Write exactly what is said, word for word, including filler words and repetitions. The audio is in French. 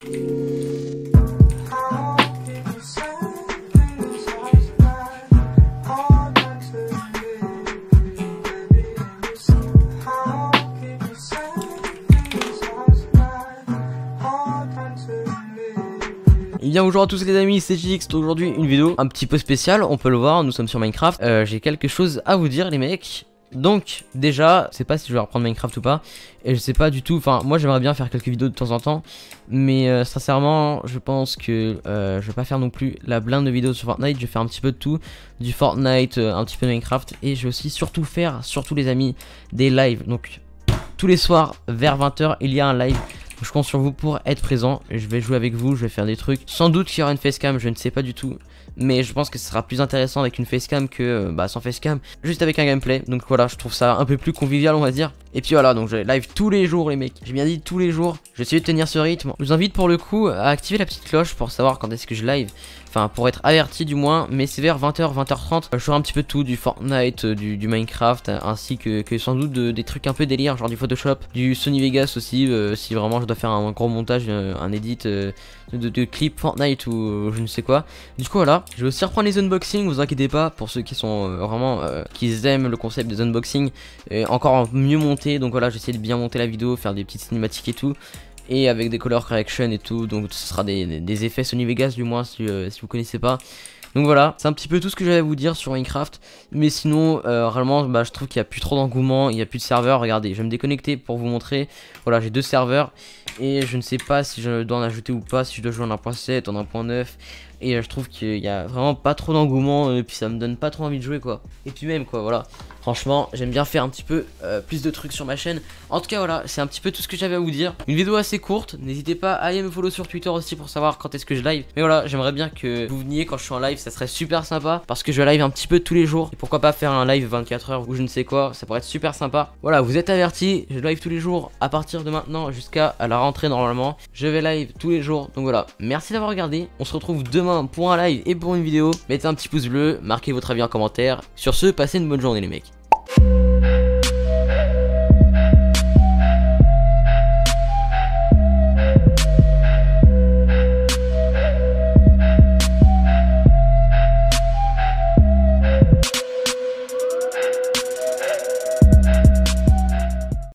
Et bien bonjour à tous les amis, c'est J X. Aujourd'hui une vidéo un petit peu spéciale, on peut le voir, nous sommes sur Minecraft. euh, J'ai quelque chose à vous dire les mecs. Donc déjà, je sais pas si je vais reprendre Minecraft ou pas. Et je sais pas du tout, enfin moi j'aimerais bien faire quelques vidéos de temps en temps. Mais euh, sincèrement je pense que euh, je vais pas faire non plus la blinde de vidéos sur Fortnite. Je vais faire un petit peu de tout, du Fortnite, euh, un petit peu de Minecraft. Et je vais aussi surtout faire, surtout les amis, des lives. Donc tous les soirs vers vingt heures il y a un live. Je compte sur vous pour être présent. Je vais jouer avec vous, je vais faire des trucs. Sans doute qu'il y aura une facecam, je ne sais pas du tout. Mais je pense que ce sera plus intéressant avec une facecam que bah, sans facecam. Juste avec un gameplay. Donc voilà, je trouve ça un peu plus convivial on va dire. Et puis voilà, donc je live tous les jours les mecs. J'ai bien dit tous les jours. Je vais essayer de tenir ce rythme. Je vous invite pour le coup à activer la petite cloche pour savoir quand est-ce que je live. Enfin pour être averti du moins. Mais c'est vers vingt heures, vingt heures trente. Je ferai un petit peu de tout, du Fortnite, du, du Minecraft. Ainsi que, que sans doute de, des trucs un peu délire. Genre du Photoshop, du Sony Vegas aussi. Euh, si vraiment je dois faire un gros montage, euh, un edit euh, de, de clip Fortnite ou euh, je ne sais quoi. Du coup voilà, je vais aussi reprendre les unboxings, vous inquiétez pas. Pour ceux qui sont euh, vraiment, euh, qui aiment le concept des unboxings. Et encore mieux monté, donc voilà, j'essaie de bien monter la vidéo, faire des petites cinématiques et tout. Et avec des color correction et tout, donc ce sera des, des, des effets Sony Vegas du moins si, euh, si vous connaissez pas. Donc voilà, c'est un petit peu tout ce que j'avais à vous dire sur Minecraft. Mais sinon, euh, réellement, bah, je trouve qu'il n'y a plus trop d'engouement, il n'y a plus de serveurs. Regardez, je vais me déconnecter pour vous montrer. Voilà, j'ai deux serveurs. Et je ne sais pas si je dois en ajouter ou pas, si je dois jouer en un point sept, en un point neuf. Et euh, je trouve qu'il n'y a vraiment pas trop d'engouement. Et puis ça me donne pas trop envie de jouer quoi. Et puis même quoi, voilà. Franchement, j'aime bien faire un petit peu euh, plus de trucs sur ma chaîne. En tout cas, voilà, c'est un petit peu tout ce que j'avais à vous dire. Une vidéo assez courte. N'hésitez pas à aller me follow sur Twitter aussi pour savoir quand est-ce que je live. Mais voilà, j'aimerais bien que vous veniez quand je suis en live. Ça serait super sympa parce que je live un petit peu tous les jours. Et pourquoi pas faire un live vingt-quatre heures ou je ne sais quoi. Ça pourrait être super sympa. Voilà, vous êtes avertis. Je live tous les jours à partir de maintenant jusqu'à la rentrée normalement. Je vais live tous les jours. Donc voilà, merci d'avoir regardé. On se retrouve demain pour un live et pour une vidéo. Mettez un petit pouce bleu, marquez votre avis en commentaire. Sur ce, passez une bonne journée les mecs.